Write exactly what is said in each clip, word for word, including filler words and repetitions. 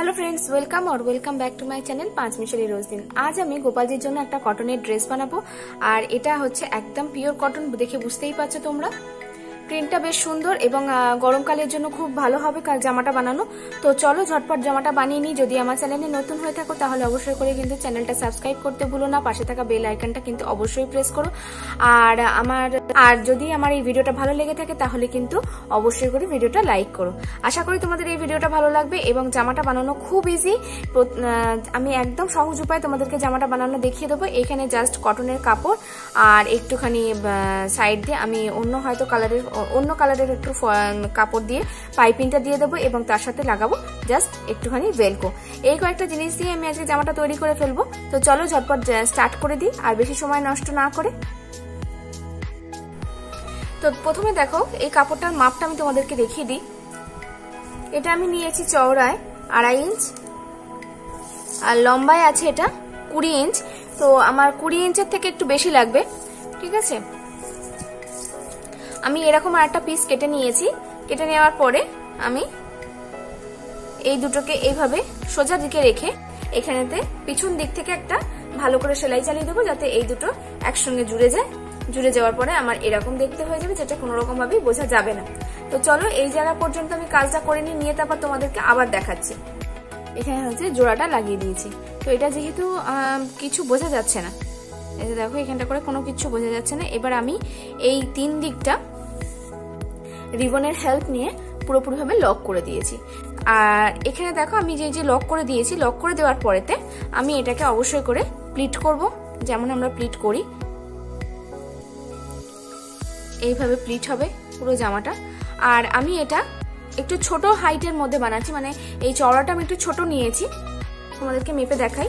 Hello friends, welcome और welcome back to my channel पाँच मिशेली रोज दिन। आज আমি গোপালজির জন্য একটা কটনের ড্রেস বানাবো আর এটা হচ্ছে একদম পিওর কটন, দেখে বুঝতেই পারছো তোমরা। প্রিন্টটা বেশ সুন্দর এবং গরমকালের জন্য খুব ভালো হবে কাল জামাটা বানানো। তো চলো ঝটপট জামাটা বানিয়ে নিই। যদি আমার চ্যানেলে নতুন হয়ে থাকো তাহলে অবশ্যই করে কিন্তু চ্যানেলটা সাবস্ক্রাইব করতে ভুলো না, পাশে থাকা বেল আইকনটা কিন্তু অবশ্যই প্রেস করো। আর আমার আর যদি আমার এই ভিডিওটা ভালো লেগে থাকে তাহলে কিন্তু অবশ্যই করে ভিডিওটা লাইক করো। আশা করি তোমাদের এই ভিডিওটা ভালো লাগবে এবং জামাটা বানানো খুব ইজি। আমি একদম সহজ উপায়ে তোমাদেরকে জামাটা বানানো দেখিয়ে দেবো। এখানে জাস্ট কটনের কাপড় আর একটুখানি সাইড দিয়ে আমি অন্য হয়তো কালারের অন্য কালারের একটু কাপড় দিয়ে পাইপিংটা দিয়ে দেবো এবং তার সাথে লাগাবো জাস্ট একটুখানি ভেলকো। এই কয়েকটা জিনিস দিয়ে আমি আজকে জামাটা তৈরি করে ফেলবো। তো চলো ঝটপট স্টার্ট করে দিই আর বেশি সময় নষ্ট না করে। তো প্রথমে দেখো এই কাপড়টার মাপটা আমি তোমাদেরকে দেখিয়ে দিই। এটা আমি নিয়েছি চওড়ায় আড়াই ইঞ্চ আর লম্বায় আছে এটা কুড়ি ইঞ্চ। তো আমার কুড়ি ইঞ্চের থেকে একটু বেশি লাগবে, ঠিক আছে। আমি এরকম আর একটা পিস কেটে নিয়েছি। কেটে নেওয়ার পরে আমি এই দুটোকে এইভাবে সোজা দিকে রেখে এখানেতে পিছন দিক থেকে একটা ভালো করে সেলাই চালিয়ে দেবো যাতে এই দুটো একসঙ্গে জুড়ে যায়। জুড়ে যাওয়ার পরে আমার এরকম দেখতে হয়ে যাবে, যেটা কোনো রকম ভাবে বোঝা যাবে না। তো চলো এই জায়গা পর্যন্ত আমি কাজটা করে নিয়ে নিয়ে তারপর তোমাদেরকে আবার দেখাচ্ছি। এখানে হচ্ছে জোড়াটা লাগিয়ে দিয়েছি। তো এটা যেহেতু কিছু বোঝা যাচ্ছে না, এই যে দেখো এখানটা করে কোনো কিছু বোঝা যাচ্ছে না। এবার আমি এই তিন দিকটা রিবনের হেল্প নিয়ে পুরোপুরি ভাবে লক করে দিয়েছি। আর এখানে দেখো আমি যে যে লক করে দিয়েছি, লক করে দেওয়ার পরেতে আমি এটাকে অবশ্যই করে প্লিট করব, যেমন আমরা প্লিট করি এইভাবে প্লিট হবে পুরো জামাটা। আর আমি এটা একটু ছোট হাইটের মধ্যে বানাচ্ছি, মানে এই চওড়াটা আমি একটু ছোট নিয়েছি। তোমাদেরকে মেপে দেখাই।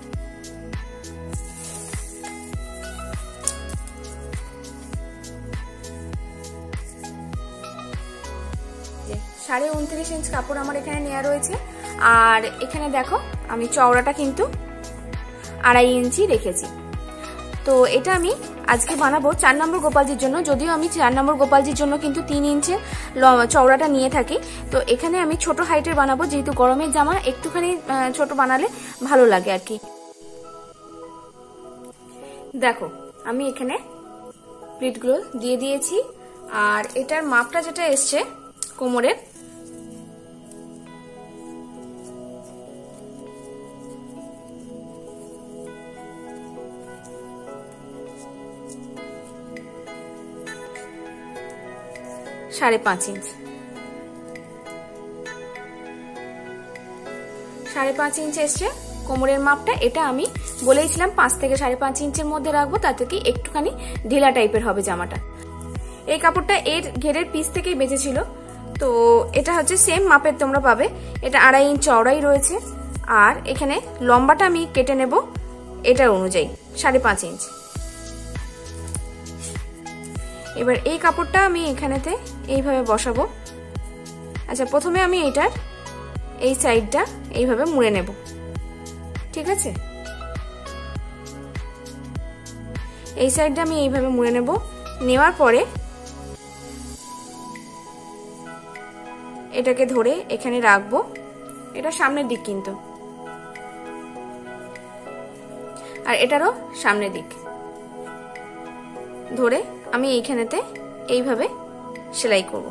সাড়ে উনত্রিশ ইঞ্চ কাপড় আমার এখানে নেওয়া রয়েছে। আর এখানে দেখো আমি চওড়াটা কিন্তু আড়াই ইঞ্চি রেখেছি। তো এটা আমি আজকে বানাবো চার নম্বর গোপালজির জন্য। যদিও আমি চার নম্বর গোপালজির জন্য কিন্তু তিন ইঞ্চের চওড়াটা নিয়ে থাকি। তো এখানে আমি ছোট হাইটের বানাবো, যেহেতু গরমের জামা একটুখানি ছোট বানালে ভালো লাগে আর কি। দেখো আমি এখানে প্লিটগুলো দিয়ে দিয়েছি। আর এটার মাপটা যেটা এসছে কোমরের, সাড়ে পাঁচ ইঞ্চ সাড়ে পাঁচ ইঞ্চ এসছে কোমরের মাপটা। এটা আমি বলেইছিলাম পাঁচ থেকে সাড়ে পাঁচ ইঞ্চের মধ্যে রাখবো, তাতে কি একটুখানি ঢিলা টাইপের হবে জামাটা। এই কাপড়টা এর ঘেরের পিস থেকেই বেঁচেছিল। তো এটা হচ্ছে সেম মাপের তোমরা পাবে। এটা আড়াই ইঞ্চ চওড়াই রয়েছে। আর এখানে লম্বাটা আমি কেটে নেব এটার অনুযায়ী সাড়ে পাঁচ ইঞ্চ। এবার এই কাপড়টা আমি এখানেতে এইভাবে বসাবো। আচ্ছা, প্রথমে আমি এটার এই সাইডটা এইভাবে মুড়ে নেব, ঠিক আছে। এই সাইডটা আমি এইভাবে মুড়ে নেব। নেওয়ার পরে এটাকে ধরে এখানে রাখবো। এটা সামনের দিক কিন্তু, আর এটারও সামনের দিক ধরে আমি এইখানেতে এইভাবে সেলাই করব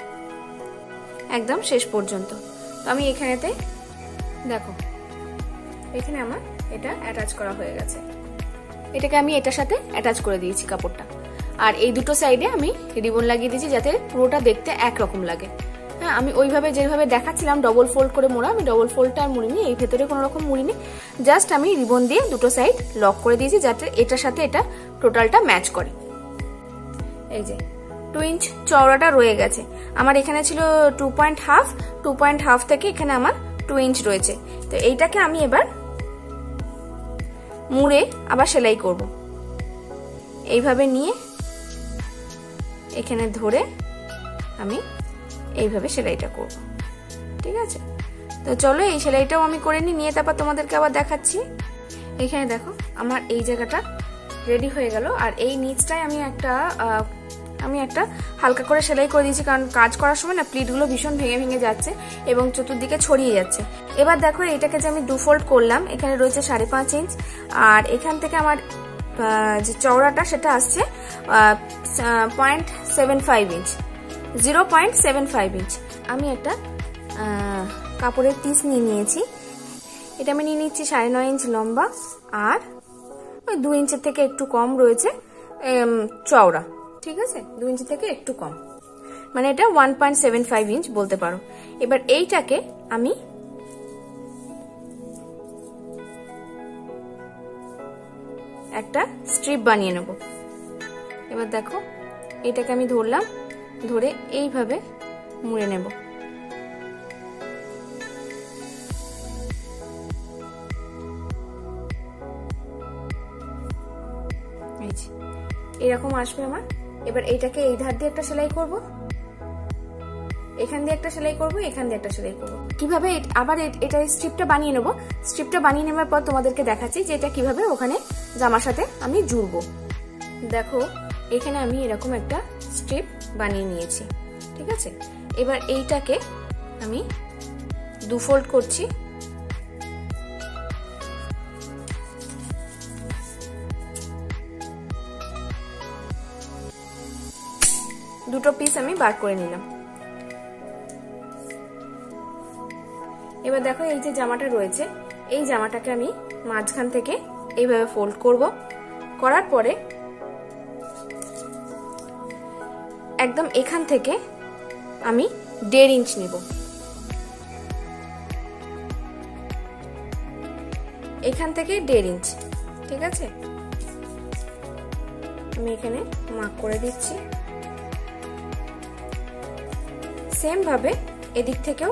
একদম শেষ পর্যন্ত। তো আমি এখানেতে দেখো এখানে আমার এটা অ্যাটাচ করা হয়ে গেছে। এটাকে আমি এটার সাথে অ্যাটাচ করে দিয়েছি কাপড়টা। আর এই দুটো সাইডে আমি রিবন লাগিয়ে দিয়েছি যাতে পুরোটা দেখতে একরকম লাগে। হ্যাঁ, আমি ওইভাবে যেভাবে দেখাচ্ছিলাম ডবল ফোল্ড করে মোড়া, আমি ডবল ফোল্ডটা আর মুড়িনি, এই ভেতরে কোনো রকম মুড়িনি। জাস্ট আমি রিবন দিয়ে দুটো সাইড লক করে দিয়েছি যাতে এটার সাথে এটা টোটালটা ম্যাচ করে। এই যে টু ইঞ্চ চওড়াটা রয়ে গেছে আমার। এখানে ছিল two point half two point half থেকে এখানে আমার টু ইঞ্চ রয়েছে। তো এইটাকে আমি এবার মুড়ে আবার সেলাই করব। এইভাবে নিয়ে এখানে ধরে আমি এইভাবে সেলাইটা করব, ঠিক আছে। তো চলো এই সেলাইটাও আমি করে নিই, নিয়ে তারপর তোমাদেরকে আবার দেখাচ্ছি। এখানে দেখো আমার এই জায়গাটা রেডি হয়ে গেল। আর এই নিচটায় আমি একটা আমি একটা হালকা করে সেলাই করে দিয়েছি, কারণ কাজ করার সময় না প্লিটগুলো ভীষণ ভেঙে ভেঙে যাচ্ছে এবং চতুর্দিকে ছড়িয়ে যাচ্ছে। এবার দেখো এটাকে যে আমি দু ফোল্ড করলাম, এখানে রয়েছে সাড়ে পাঁচ ইঞ্চ, আর এখান থেকে আমার যে চওড়াটা সেটা আসছে point seven five inch, zero point seven five inch. আমি একটা কাপড়ের পিস নিয়ে নিয়েছি, এটা আমি নিয়ে নিচ্ছি সাড়ে নয় ইঞ্চ লম্বা, আর ওই দু ইঞ্চের থেকে একটু কম রয়েছে চওড়া, ঠিক আছে, দু ইঞ্চি থেকে একটু কম, মানে এটা one point seven five inch বলতে পারো। এবার এইটাকে আমি একটা স্ট্রিপ বানিয়ে নেব। এবার দেখো এটাকে আমি ধরলাম, ধরে এইভাবে মুড়ে নেব। এরকম আসবে আমার। এবার এইটাকে এই ধার দিয়ে একটা সেলাই করব, এখান দিয়ে একটা সেলাই করব, এখান দিয়ে একটা সেলাই করব। কিভাবে আবার এটা স্ট্রিপটা বানিয়ে নেব। স্ট্রিপটা বানিয়ে নেওয়ার পর তোমাদেরকে দেখাচ্ছি যে এটা কিভাবে ওখানে জামার সাথে আমি জুড়বো। দেখো এখানে আমি এরকম একটা স্ট্রিপ বানিয়ে নিয়েছি, ঠিক আছে। এবার এইটাকে আমি দু ফোল্ড করছি, দুটো পিস আমি বার করে নিলাম। এবার দেখো এই যে জামাটা রয়েছে, এই জামাটাকে আমি মাঝখান থেকে এইভাবে ফোল্ড করব, করার পরে একদম এখান থেকে আমি দেড় ইঞ্চ নেব, এখান থেকে দেড় ইঞ্চ, ঠিক আছে। আমি এখানে মার্ক করে দিচ্ছি। সেম ভাবে এদিক থেকেও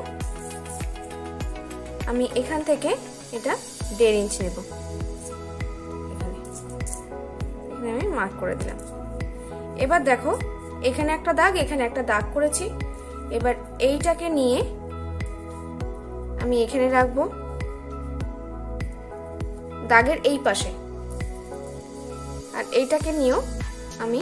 আমি এখান থেকে এটা দেড় ইঞ্চ নেব, এখানে এখানে আমি মার্ক করে দিলাম। এবার দেখো এখানে একটা দাগ, এখানে একটা দাগ করেছি। এবার এইটাকে নিয়ে আমি এখানে রাখবো দাগের এই পাশে, আর এইটাকে নিয়েও আমি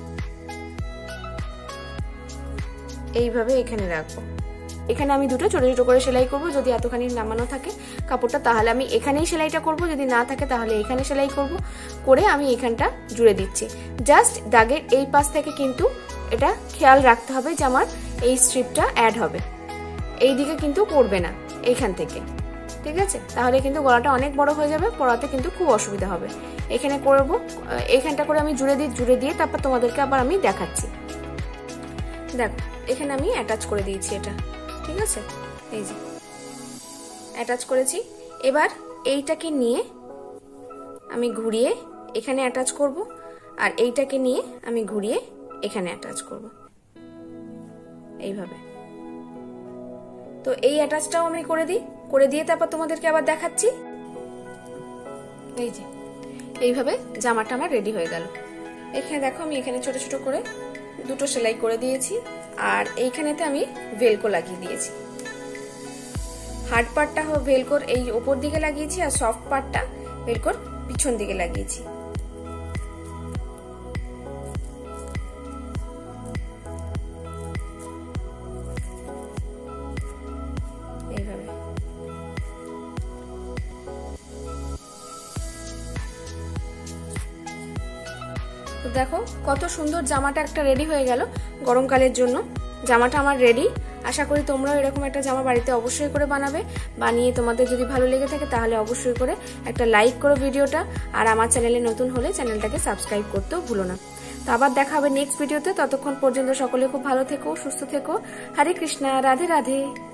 এইভাবে এখানে রাখবো। এখানে আমি দুটো ছোট ছোট করে সেলাই করব। যদি এতখানি নামানো থাকে কাপড়টা তাহলে আমি এখানেই সেলাইটা করব, যদি না থাকে তাহলে এখানে সেলাই করব। করে আমি এখানটা জুড়ে দিচ্ছি। জাস্ট দাগের এই পাশ থেকে কিন্তু এটা খেয়াল রাখতে হবে যে আমার এই স্ট্রিপটা অ্যাড হবে, এই দিকে কিন্তু করবে না, এইখান থেকে, ঠিক আছে। তাহলে কিন্তু গলাটা অনেক বড় হয়ে যাবে, পরাতে কিন্তু খুব অসুবিধা হবে। এখানে করব, এখানটা করে আমি জুড়ে দিই, জুড়ে দিয়ে তারপর তোমাদেরকে আবার আমি দেখাচ্ছি। দেখো এখানে আমি অ্যাটাচ করে দিয়েছি এটা, ঠিক আছে, এই যে অ্যাটাচ করেছি। এবার এইটাকে নিয়ে আমি ঘুরিয়ে এখানে অ্যাটাচ করব, আর এইটাকে নিয়ে আমি ঘুরিয়ে এখানে অ্যাটাচ করব, এইভাবে। তো এই অ্যাটাচটাও আমি করে দিই, করে দিয়ে তারপর তোমাদেরকে আবার দেখাচ্ছি। এই যে এইভাবে জামাটা আমার রেডি হয়ে গেল। এখানে দেখো আমি এখানে ছোট ছোট করে দুটো সেলাই করে দিয়েছি, আর এইখানেতে আমি ভেলকো লাগিয়ে দিয়েছি। হার্ড পার্টটা ভেলকোর এই উপর দিকে লাগিয়েছি, আর সফট পার্টটা ভেলকোর পিছন দিকে লাগিয়েছি। এইভাবে তো দেখো কত সুন্দর জামাটা একটা রেডি হয়ে গেল গরমকালের জন্য। জামাটা আমার রেডি। আশা করি তোমরাও এরকম একটা জামা বাড়িতে অবশ্যই করে বানাবে। বানিয়ে তোমাদের যদি ভালো লেগে থাকে তাহলে অবশ্যই করে একটা লাইক করো ভিডিওটা, আর আমার চ্যানেলে নতুন হলে চ্যানেলটাকে সাবস্ক্রাইব করতেও ভুলো না। তো আবার দেখা হবে নেক্সট ভিডিওতে। ততক্ষণ পর্যন্ত সকলে খুব ভালো থেকো, সুস্থ থেকো। হরে কৃষ্ণা, রাধে রাধে।